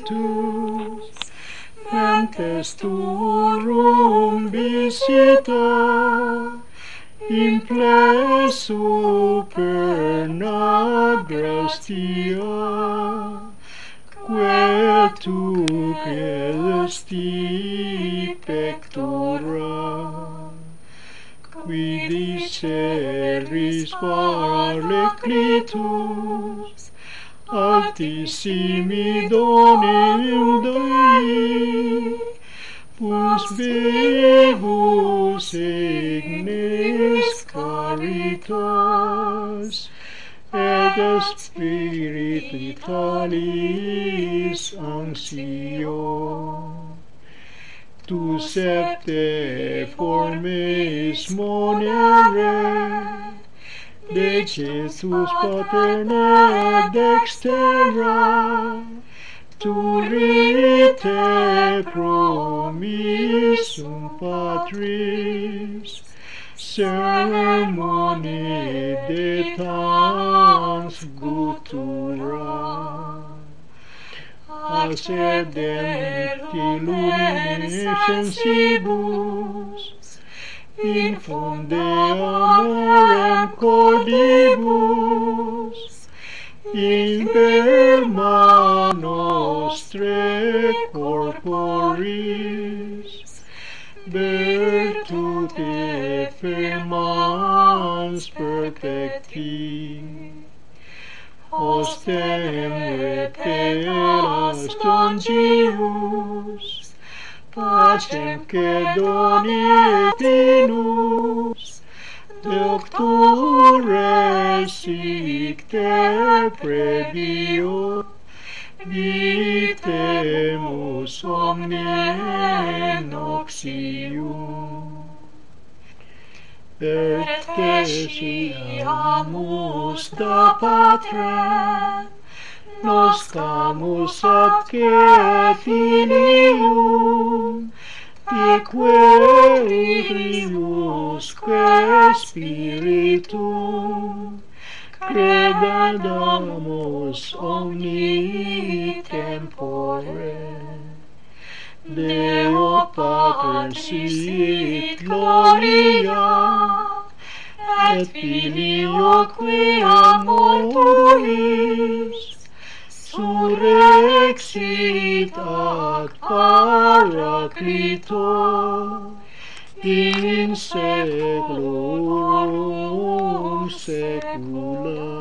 Spiritus, mentes turum visita, imple superna gratia, quae tu credesti pectora, qui diceris Paracletus, altissimi donem Dei, pus vivus ignis caritas, et spiritualis anxio. Tu septe formis monere, de Jesus paterne dextera, turite promissum Patris, sermoni de tans gutura. Accedent illumine sensibus, infunde amorem cordibus, imperma nostre corporis, virtute firmans perfecti. Hostem repelas Dongius, pacem que donit inus, doctores icte prebio, vitemus omne noxium. Et cesiamus da Patre, noscamus atque Filium, pique Utriusque Spiritum, credendamus omni tempore. Deo Pater sit gloria, et Filio quia mortuis, surrexit ad Paraclito, in saeculum saecula.